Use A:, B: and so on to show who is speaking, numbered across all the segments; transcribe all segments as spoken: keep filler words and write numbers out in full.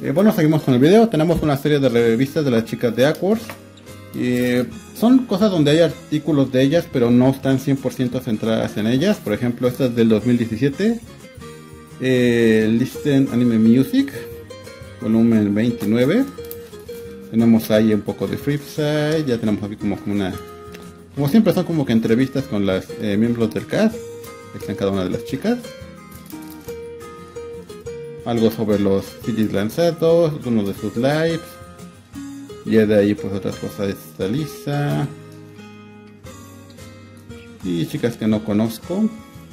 A: Eh, bueno, seguimos con el video. Tenemos una serie de revistas de las chicas de Aquars. Eh, son cosas donde hay artículos de ellas, pero no están cien por ciento centradas en ellas. Por ejemplo, esta es del dos mil diecisiete. Eh, Listen Anime Music, volumen veintinueve. Tenemos ahí un poco de Flipside. Ya tenemos aquí como, como una... Como siempre son como que entrevistas con las eh, miembros del cast. Están cada una de las chicas. Algo sobre los C Ds lanzados, algunos de sus lives. Y de ahí pues otras cosas de esta Lisa. Y chicas que no conozco.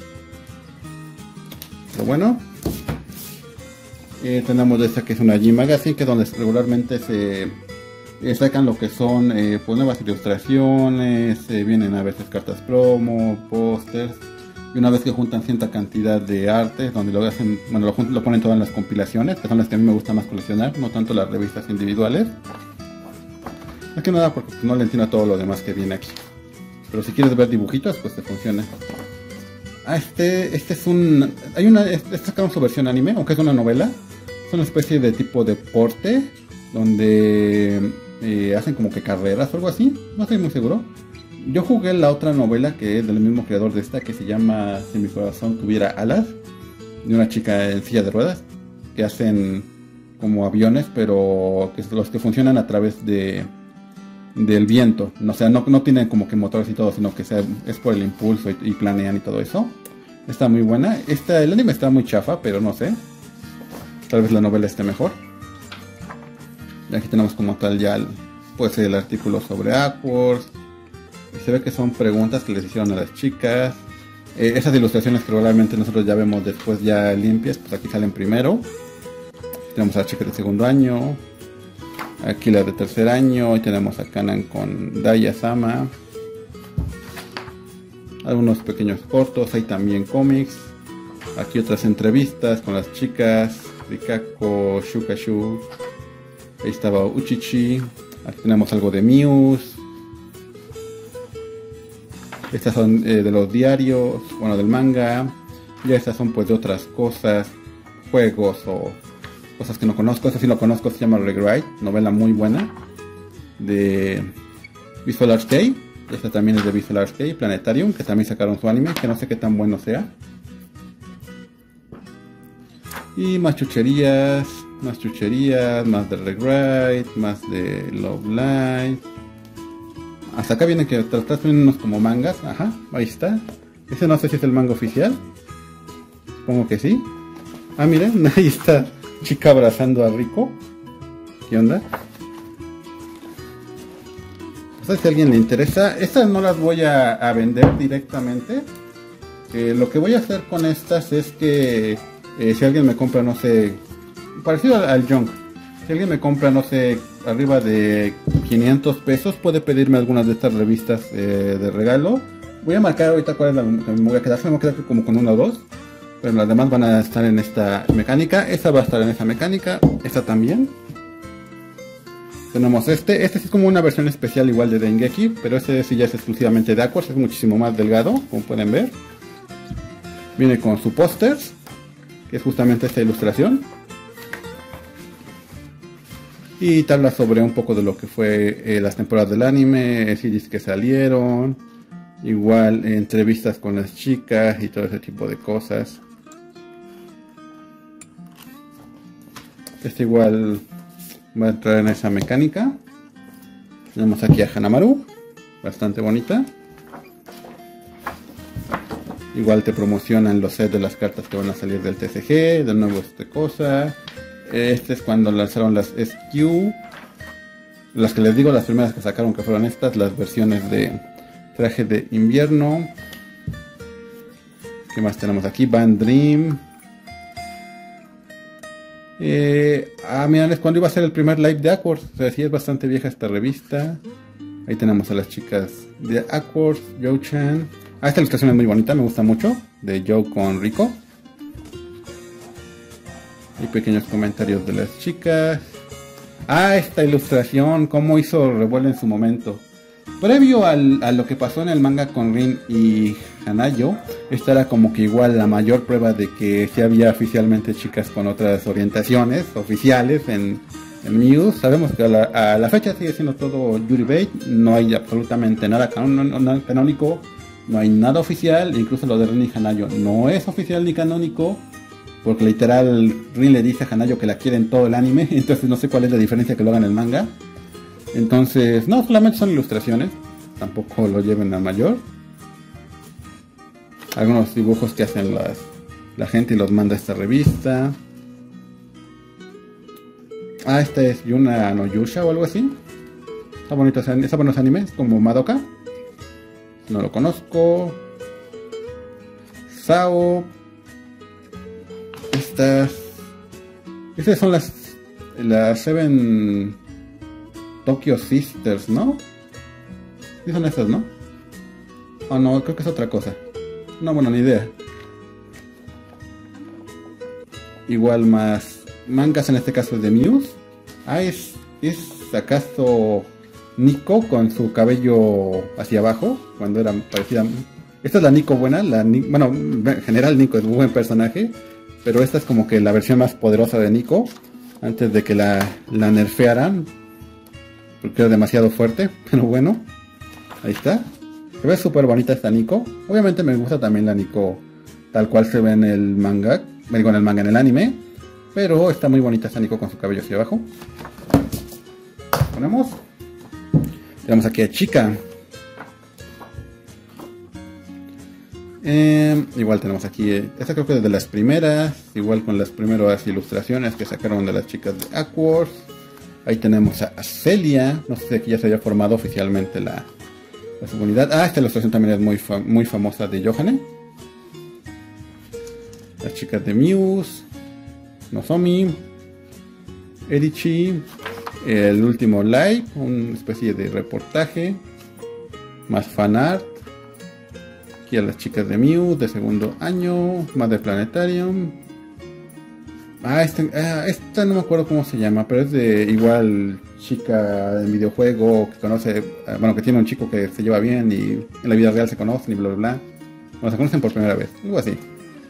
A: Pero bueno. Eh, tenemos esta que es una G Magazine, que es donde regularmente se eh, sacan lo que son eh, pues nuevas ilustraciones. Eh, vienen a veces cartas promo, pósters. Y una vez que juntan cierta cantidad de arte, donde lo hacen, bueno, lo, lo ponen todas en las compilaciones, que son las que a mí me gusta más coleccionar, no tanto las revistas individuales. Más que nada porque no le entiendo a todo lo demás que viene aquí. Pero si quieres ver dibujitos, pues te funciona. Ah, este, este es un... Hay una... Este sacaron su versión anime, aunque es una novela. Es una especie de tipo deporte, donde eh, hacen como que carreras o algo así. No estoy muy seguro. Yo jugué la otra novela que es del mismo creador de esta, que se llama Si mi corazón tuviera alas, de una chica en silla de ruedas, que hacen como aviones, pero que los que funcionan a través de del viento. O sea, no, no tienen como que motores y todo, sino que sea, es por el impulso y, y planean y todo eso. Está muy buena. Esta, el anime está muy chafa, pero no sé. Tal vez la novela esté mejor. Y aquí tenemos como tal ya el, pues el artículo sobre Aquars. Y se ve que son preguntas que les hicieron a las chicas. Eh, esas ilustraciones que probablemente nosotros ya vemos después ya limpias, pues aquí salen primero. Tenemos a la chica de segundo año. Aquí la de tercer año. Y tenemos a Kanan con Daya-sama. Algunos pequeños cortos. Hay también cómics. Aquí otras entrevistas con las chicas. Rikako, Shukashu. Ahí estaba Uchichi. Aquí tenemos algo de Muse. Estas son eh, de los diarios, bueno, del manga. Y estas son pues de otras cosas, juegos o cosas que no conozco. Esta sí lo conozco, se llama Rewrite, novela muy buena de Visual Arts Day. Esta también es de Visual Arts Day, Planetarium, que también sacaron su anime, que no sé qué tan bueno sea. Y más chucherías, más chucherías, más de Rewrite, más de Love Live. Hasta acá viene que atrás vienen unos como mangas. Ajá, ahí está. Ese no sé si es el manga oficial. Supongo que sí. Ah, miren, ahí está chica abrazando a Rico. ¿Qué onda? No sé si a alguien le interesa. Estas no las voy a, a vender directamente. Eh, lo que voy a hacer con estas es que eh, si alguien me compra, no sé, parecido al, al Junk. Si alguien me compra, no sé, arriba de quinientos pesos, puede pedirme algunas de estas revistas eh, de regalo. Voy a marcar ahorita cuál es la que me voy a quedar. Me voy a quedar como con una o dos. Pero las demás van a estar en esta mecánica. Esta va a estar en esa mecánica. Esta también. Tenemos este. Este sí es como una versión especial igual de Dengeki. Pero este sí ya es exclusivamente de Aquars. Es muchísimo más delgado, como pueden ver. Viene con su póster, que es justamente esta ilustración. Y te habla sobre un poco de lo que fue eh, las temporadas del anime, C Ds que salieron, igual eh, entrevistas con las chicas y todo ese tipo de cosas. Este igual va a entrar en esa mecánica. Tenemos aquí a Hanamaru, bastante bonita. Igual te promocionan los sets de las cartas que van a salir del T C G, de nuevo esta cosa. Este es cuando lanzaron las S Q. Las que les digo, las primeras que sacaron que fueron estas, las versiones de traje de invierno. ¿Qué más tenemos aquí? Band Dream. Eh, ah, miren, es cuando iba a ser el primer live de Aquars. O sea, sí es bastante vieja esta revista. Ahí tenemos a las chicas de Aquars, Joe-chan. Ah, esta ilustración es muy bonita, me gusta mucho. De Joe con Rico. Y pequeños comentarios de las chicas. Ah, esta ilustración, cómo hizo revuelo en su momento. Previo al, a lo que pasó en el manga con Rin y Hanayo. Esta era como que igual la mayor prueba de que sí había oficialmente chicas con otras orientaciones oficiales en, en Muse. Sabemos que a la, a la fecha sigue siendo todo Yuri Bait, no hay absolutamente nada canon, canónico, no hay nada oficial, incluso lo de Rin y Hanayo no es oficial ni canónico, porque literal Rin le dice a Hanayo que la quiere en todo el anime, entonces no sé cuál es la diferencia que lo hagan en el manga. Entonces, no, solamente son ilustraciones, tampoco lo lleven a mayor. Algunos dibujos que hacen las, la gente y los manda a esta revista. Ah, esta es Yuna no Yusha o algo así. Está bonito, está buenos animes, como Madoka. No lo conozco. Sao. Estas. Estas son las. Las Seven Tokyo Sisters, ¿no? Sí son estas, ¿no? Oh, no, creo que es otra cosa. No, bueno, ni idea. Igual más mangas, en este caso de Muse. Ah, es, es acaso Nico con su cabello hacia abajo, cuando era parecida. Esta es la Nico buena, la Ni... bueno, en general Nico es un buen personaje, pero esta es como que la versión más poderosa de Nico, antes de que la, la nerfearan, porque era demasiado fuerte, pero bueno, ahí está. Se ve súper bonita esta Nico. Obviamente me gusta también la Nico tal cual se ve en el manga, con el manga en el anime, pero está muy bonita esta Nico con su cabello hacia abajo. Ponemos. Tenemos aquí a Chica. Eh, igual tenemos aquí, eh, esta creo que es de las primeras, igual con las primeras ilustraciones que sacaron de las chicas de Aquars. Ahí tenemos a Celia, no sé si aquí ya se había formado oficialmente la, la subunidad. Ah, esta ilustración también es muy, fa muy famosa de Yohane. Las chicas de Muse, Nozomi, Erichi, el último live, una especie de reportaje, más fanart. Aquí a las chicas de Muse de segundo año, más de Planetarium. Ah, este, ah, esta no me acuerdo cómo se llama, pero es de igual chica en videojuego que conoce, bueno, que tiene un chico que se lleva bien y en la vida real se conocen y bla bla bla. Bueno, se conocen por primera vez, algo así.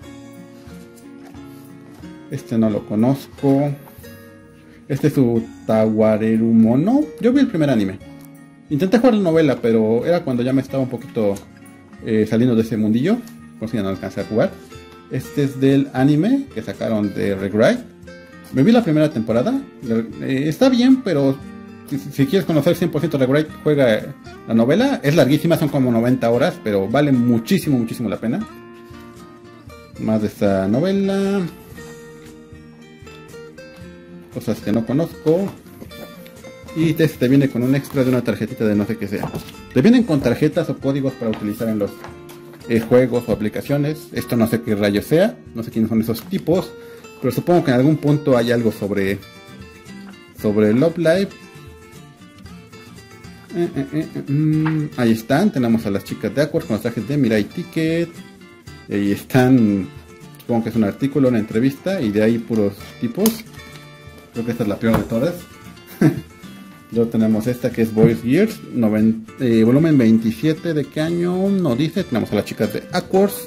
A: Este no lo conozco. Este es su Tawareru Mono. Yo vi el primer anime. Intenté jugar la novela, pero era cuando ya me estaba un poquito eh, saliendo de ese mundillo. Por si ya no alcancé a jugar. Este es del anime que sacaron de Regret. Me vi la primera temporada. Eh, está bien, pero si, si quieres conocer cien por ciento Regret, juega la novela. Es larguísima, son como noventa horas, pero vale muchísimo, muchísimo la pena. Más de esta novela. Cosas que no conozco. Y te, te viene con un extra de una tarjetita de no sé qué sea. Te vienen con tarjetas o códigos para utilizar en los eh, juegos o aplicaciones. Esto no sé qué rayos sea, no sé quiénes son esos tipos, pero supongo que en algún punto hay algo sobre sobre Love Live. Eh, eh, eh, eh, mm, ahí están, tenemos a las chicas de Aquars con los trajes de Mirai Ticket. Y ahí están, supongo que es un artículo, una entrevista, y de ahí puros tipos. Creo que esta es la peor de todas. Luego tenemos esta que es Boys Gears, noventa, eh, volumen veintisiete. ¿De qué año? No dice. Tenemos a las chicas de Aquars.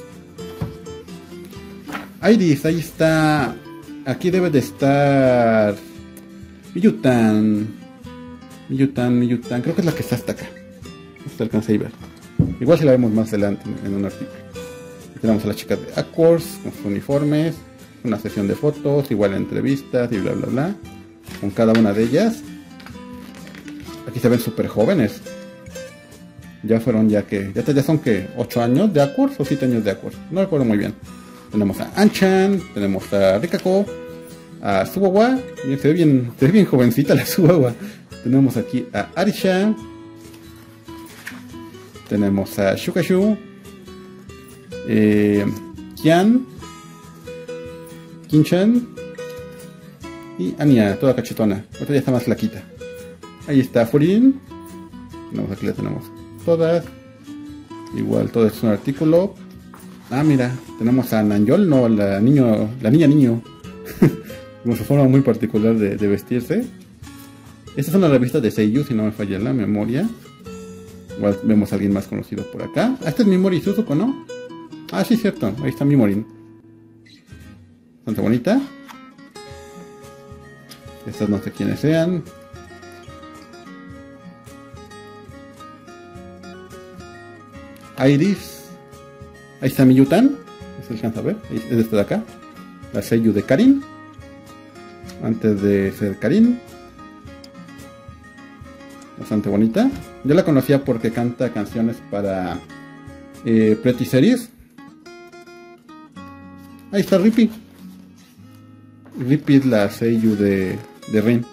A: Iris, ahí está. Aquí debe de estar Miyutan. Miyutan, Miyutan. Creo que es la que está hasta acá. No se alcanza a ver. Igual si la vemos más adelante en un artículo. Aquí tenemos a las chicas de Aquars con sus uniformes. Una sesión de fotos, igual entrevistas y bla bla bla. Con cada una de ellas. Aquí se ven súper jóvenes. Ya fueron ya que... Ya, ya son que ocho años de Aquars o siete años de Aquars. No recuerdo muy bien. Tenemos a Anchan, tenemos a Rikako, a Suwawa. Se ve bien, se ve bien jovencita la Suwawa. Tenemos aquí a Arisha. Tenemos a Shukashu. Eh, Kian. Kinchan. Y Anya, toda cachetona. Otra ya está más flaquita. Ahí está Furin. Tenemos aquí la tenemos todas. Igual todo es un artículo. Ah, mira, tenemos a Nanjol, no, la niño, la niña niño. Con su forma muy particular de, de vestirse. Esta es una revista de Seiyu, si no me falla la memoria. Igual vemos a alguien más conocido por acá. Ah, este es Mimori Suzuko, ¿no? Ah, sí, cierto. Ahí está Mimorin. Bastante bonita. Estas no sé quiénes sean. Iris. Ahí está Miyutan. Se alcanza a ver. Es este de acá. La seiyuu de Karin. Antes de ser Karin. Bastante bonita. Yo la conocía porque canta canciones para eh, Pretty Series. Ahí está Rippy. Rippy es la seiyuu de, de Rin.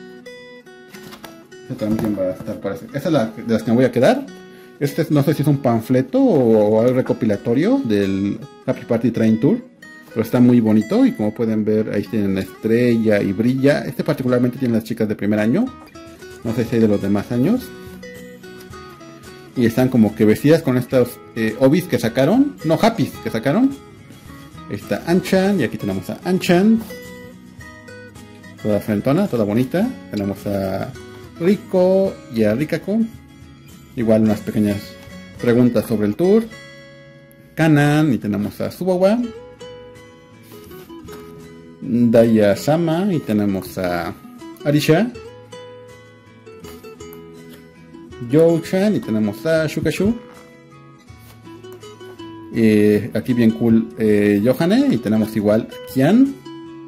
A: Esta también va a estar para... Esta es la de las que me voy a quedar. Este es, no sé si es un panfleto o algo recopilatorio del Happy Party Train Tour. Pero está muy bonito y como pueden ver ahí tienen estrella y brilla. Este particularmente tiene las chicas de primer año. No sé si hay de los demás años. Y están como que vestidas con estos eh, obis que sacaron. No, happies que sacaron. Ahí está Anchan. Y aquí tenemos a Anchan. Toda frentona, toda bonita. Tenemos a Rico y a Rikako. Igual unas pequeñas preguntas sobre el tour. Kanan. Y tenemos a Subawa. Daya Sama. Y tenemos a Arisha. Joe-chan y tenemos a Shukashu. Eh, aquí bien cool eh, Yohane y tenemos igual Kian,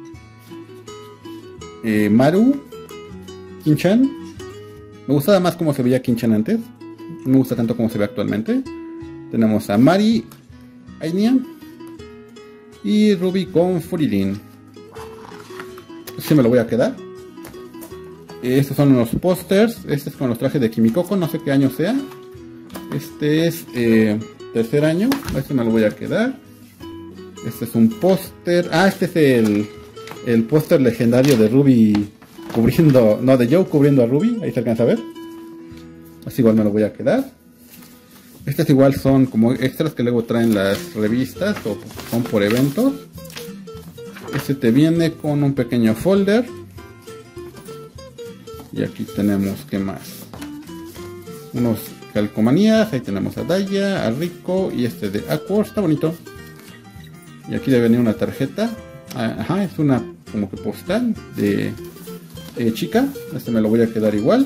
A: eh, Maru, Kinchan. Me gustaba más cómo se veía Kinchan antes. No me gusta tanto como se ve actualmente. Tenemos a Mari, Ainian y Ruby con Furilin. Este me lo voy a quedar. Estos son los pósters. Este es con los trajes de Kimikoko. No sé qué año sea. Este es eh, tercer año. Este me lo voy a quedar. Este es un póster. Ah, este es el, el póster legendario de Ruby cubriendo... No, de Joe cubriendo a Ruby. Ahí se alcanza a ver. Así igual me lo voy a quedar. Estas igual son como extras que luego traen las revistas o son por eventos. Este te viene con un pequeño folder. Y aquí tenemos, ¿qué más? Unos calcomanías. Ahí tenemos a Daya, a Rico y este de Aqua. Está bonito. Y aquí debe venir una tarjeta. Ajá, es una como que postal de eh, chica. Este me lo voy a quedar igual.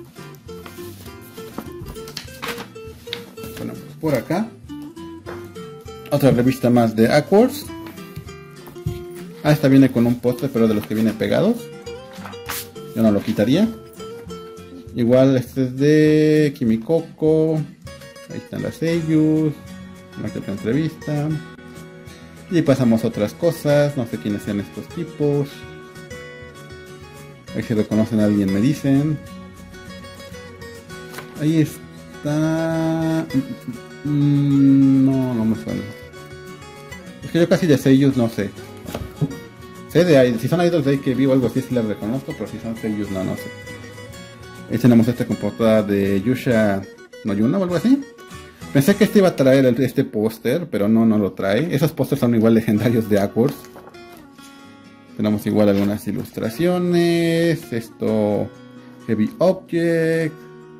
A: Bueno, pues por acá. Otra revista más de Aquars. Ah, esta viene con un póster, pero de los que vienen pegados. Yo no lo quitaría. Igual este es de Kimikoko. Ahí están las seiyus. Una que otra entrevista. Y pasamos a otras cosas. No sé quiénes sean estos tipos. Ahí si reconocen a alguien me dicen. Ahí está. Mm, no, no me suena. Es que yo casi de seiyus no sé. Sé de, si son idols de que vivo algo así sí las reconozco, pero si son seiyus no, no sé. Ahí tenemos esta con portada de Yusha no Yuna o algo así. Pensé que este iba a traer el, este póster, pero no, no lo trae. Esos pósters son igual legendarios de Aquars. Tenemos igual algunas ilustraciones. Esto, Heavy Object.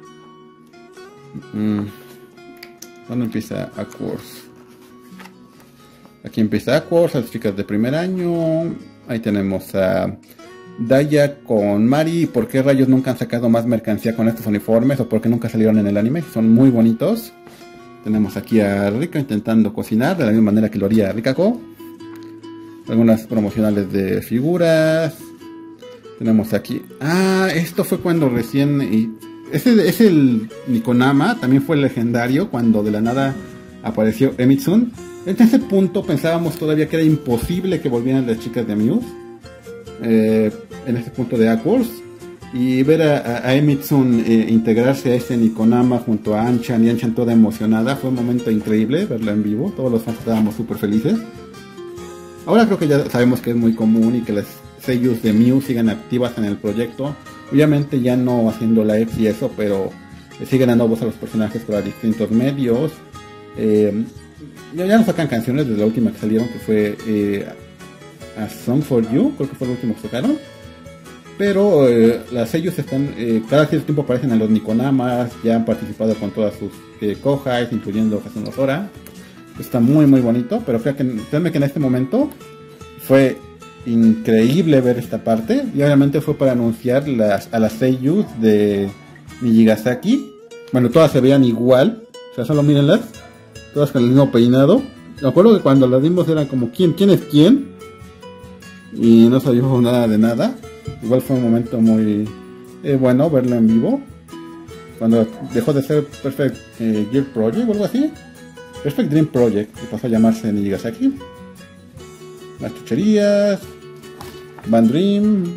A: Mm. ¿Dónde empieza Aquars? Aquí empieza Aquars, las chicas de primer año. Ahí tenemos a Daya con Mari. ¿Por qué rayos nunca han sacado más mercancía con estos uniformes? ¿O por qué nunca salieron en el anime? Son muy bonitos. Tenemos aquí a Rika intentando cocinar de la misma manera que lo haría Rikako. Algunas promocionales de figuras. Tenemos aquí... Ah, esto fue cuando recién... Y ese es el Nikonama. También fue legendario cuando de la nada apareció Emitsun. En ese punto pensábamos todavía que era imposible que volvieran las chicas de Muse. Eh, en este punto de Aquars. Y ver a, a, a Emitsun eh, integrarse a este Nikonama junto a Anchan y Anchan toda emocionada. Fue un momento increíble verla en vivo. Todos los fans estábamos súper felices. Ahora creo que ya sabemos que es muy común y que las seiyus de Muse sigan activas en el proyecto. Obviamente ya no haciendo lives y eso, pero eh, siguen dando voz a los personajes por distintos medios. Eh, ya, ya nos sacan canciones desde la última que salieron, que fue eh, A Song for You, creo que fue el último que tocaron. Pero eh, las seiyus están, eh, cada cierto tiempo aparecen en los Nikonamas, ya han participado con todas sus eh, kohais, incluyendo Hazuno Sora. Está muy muy bonito, pero creo que, créanme que en este momento fue increíble ver esta parte. Y obviamente fue para anunciar las, a las seiyus de Nijigasaki. Bueno, todas se veían igual, o sea, solo mírenlas, todas con el mismo peinado. Me acuerdo que cuando las vimos eran como ¿quién, quién es quién? Y no sabíamos nada de nada. Igual fue un momento muy eh, bueno verlo en vivo. Cuando dejó de ser Perfect eh, Gear Project o algo así. Perfect Dream Project, que pasó a llamarse Nijigasaki. Las chucherías. Van Dream.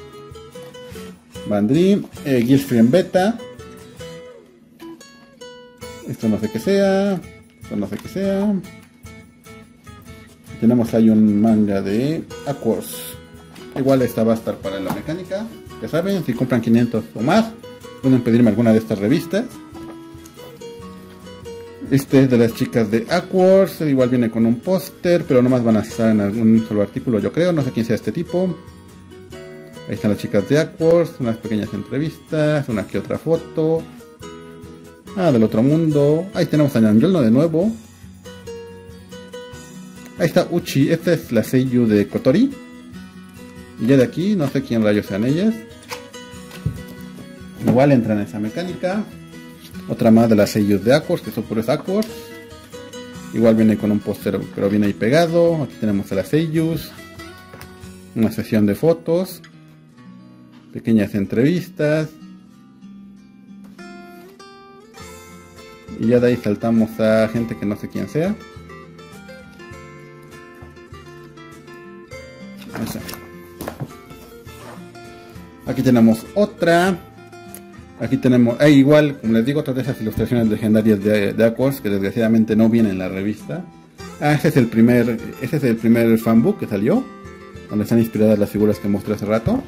A: Van Dream. Eh, Gears Free en Beta. Esto no sé qué sea. Esto no sé qué sea. Tenemos ahí un manga de Aquos. Igual esta va a estar para la mecánica. Ya saben, si compran quinientos o más, pueden pedirme alguna de estas revistas. Este es de las chicas de Aquos. Igual viene con un póster, pero nomás van a estar en algún solo artículo, yo creo. No sé quién sea este tipo. Ahí están las chicas de Aquos. Unas pequeñas entrevistas. Una que otra foto. Ah, del otro mundo. Ahí tenemos a Nanjolno de nuevo. Ahí está Uchi. Esta es la seiyuu de Kotori. Y ya de aquí, no sé quién rayos sean ellas. Igual entran en esa mecánica. Otra más de las seiyuu de Aquos, que son puros Aquos. Igual viene con un póster, pero viene ahí pegado. Aquí tenemos a las seiyus. Una sesión de fotos. Pequeñas entrevistas. Y ya de ahí saltamos a gente que no sé quién sea. Aquí tenemos otra. Aquí tenemos, eh, igual, como les digo, todas esas ilustraciones legendarias de, de Aquos, que desgraciadamente no vienen en la revista. Ah, este es el primer, este es el primer fanbook que salió, donde están inspiradas las figuras que mostré hace rato.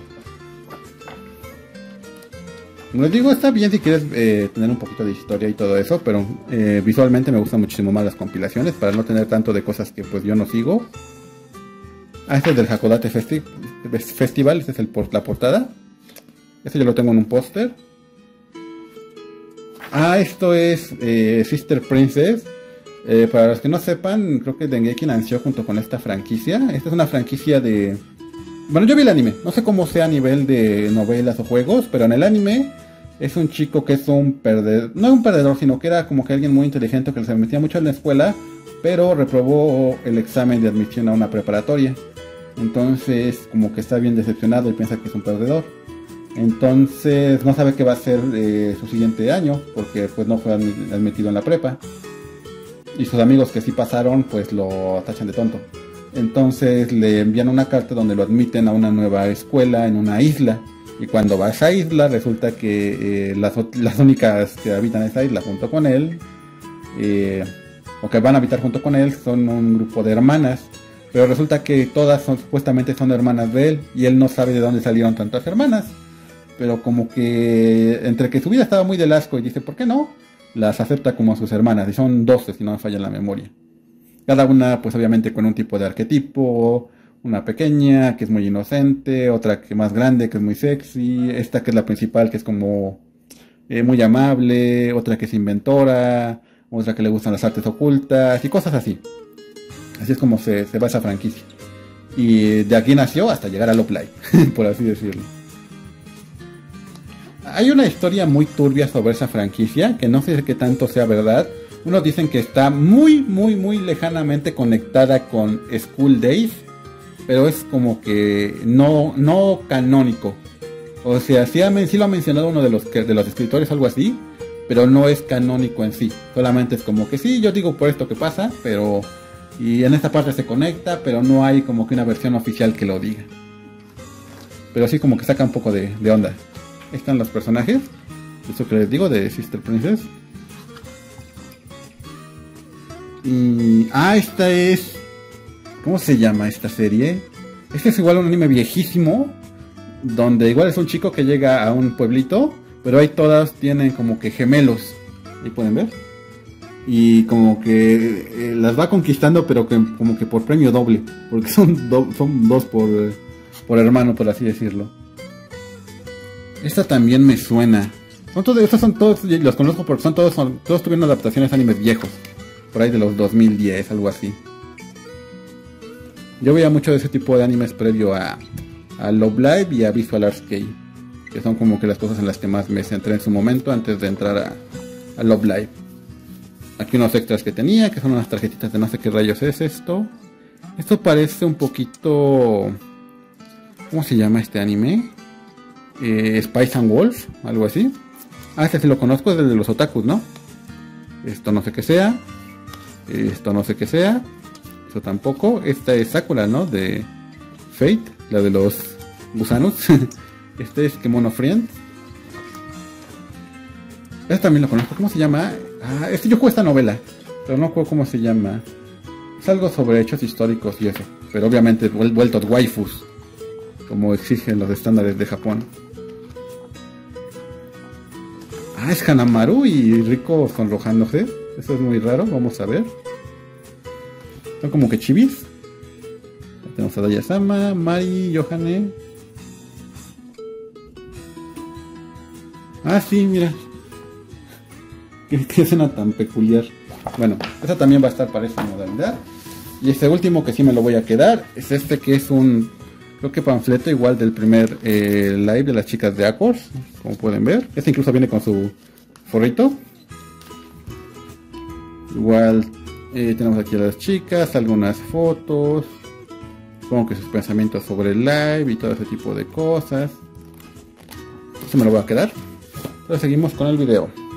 A: Como les digo, está bien si quieres eh, tener un poquito de historia y todo eso, pero eh, visualmente me gustan muchísimo más las compilaciones, para no tener tanto de cosas que pues yo no sigo. Ah, este es del Hakodate Festi Festival, este es el por la portada. Este yo lo tengo en un póster. Ah, esto es eh, Sister Princess. Eh, para los que no sepan, creo que Dengeki nació junto con esta franquicia. Esta es una franquicia de... Bueno, yo vi el anime. No sé cómo sea a nivel de novelas o juegos, pero en el anime es un chico que es un perdedor. No un perdedor, sino que era como que alguien muy inteligente que se metía mucho en la escuela, pero reprobó el examen de admisión a una preparatoria. Entonces, como que está bien decepcionado y piensa que es un perdedor. Entonces no sabe qué va a ser eh, su siguiente año, porque pues no fue admitido en la prepa. Y sus amigos que sí pasaron, pues lo tachan de tonto. Entonces le envían una carta donde lo admiten a una nueva escuela en una isla. Y cuando va a esa isla, resulta que eh, las, las únicas que habitan esa isla junto con él, eh, o que van a habitar junto con él, son un grupo de hermanas. Pero resulta que todas son, supuestamente son hermanas de él, y él no sabe de dónde salieron tantas hermanas. Pero como que entre que su vida estaba muy del asco y dice, ¿por qué no? Las acepta como sus hermanas, y son doce si no me falla la memoria. Cada una pues obviamente con un tipo de arquetipo, una pequeña que es muy inocente, otra que más grande que es muy sexy, esta que es la principal que es como eh, muy amable, otra que es inventora, otra que le gustan las artes ocultas y cosas así. Así es como se, se va esa franquicia. Y de aquí nació hasta llegar a Love Live, por así decirlo. Hay una historia muy turbia sobre esa franquicia, que no sé qué tanto sea verdad. Unos dicen que está muy, muy, muy lejanamente conectada con School Days, pero es como que no, no canónico. O sea, sí, ha, sí lo ha mencionado uno de los, de los escritores, algo así, pero no es canónico en sí. Solamente es como que sí, yo digo por esto que pasa, pero... Y en esta parte se conecta, pero no hay como que una versión oficial que lo diga. Pero sí como que saca un poco de, de onda. Ahí están los personajes. Eso que les digo de Sister Princess. Y... Ah, esta es... ¿Cómo se llama esta serie? Este es igual un anime viejísimo. Donde igual es un chico que llega a un pueblito. Pero ahí todas tienen como que gemelos. Ahí pueden ver. Y como que eh, las va conquistando, pero que, como que por premio doble. Porque son, do, son dos por, eh, por hermano, por así decirlo. Esta también me suena. Son todos, estos son todos, los conozco porque son todos, son, todos tuvieron adaptaciones a animes viejos. por ahí de los dos mil diez, algo así. Yo veía mucho de ese tipo de animes previo a, a Love Live y a Visual Arts K, que son como que las cosas en las que más me centré en su momento antes de entrar a, a Love Live. Aquí unos extras que tenía, que son unas tarjetitas de no sé qué rayos es esto. Esto parece un poquito... ¿Cómo se llama este anime? Eh, Spice and Wolf, algo así. Ah, este sí lo conozco, es el de los otakus, ¿no? Esto no sé qué sea. Esto no sé qué sea. Esto tampoco. Esta es Sakura, ¿no? De Fate, la de los gusanos. Este es Kemono Friends. Este también lo conozco. ¿Cómo se llama? Ah, este yo juego esta novela, pero no recuerdo cómo se llama. Es algo sobre hechos históricos y eso. Pero obviamente vuel vueltos waifus, como exigen los estándares de Japón. Ah, es Hanamaru y Rico sonrojándose. Eso es muy raro, vamos a ver. Son como que chivis. Ahí tenemos a Daya-sama, Mari, Yohane. Ah, sí, mira. Qué, qué escena tan peculiar. Bueno, esa también va a estar para esta modalidad. Y este último que sí me lo voy a quedar es este que es un, creo que panfleto igual del primer eh, live de las chicas de Aquos, como pueden ver. Este incluso viene con su forrito. Igual eh, tenemos aquí a las chicas, algunas fotos, supongo que sus pensamientos sobre el live y todo ese tipo de cosas. Eso me lo voy a quedar. Entonces seguimos con el video.